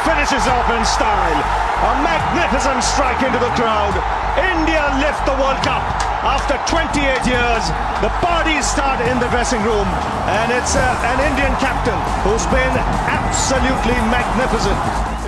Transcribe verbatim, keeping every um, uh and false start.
finishes off in style. A magnificent strike into the crowd. India lift the World Cup after twenty-eight years. The parties start in the dressing room, and it's uh, an Indian captain who's been absolutely magnificent.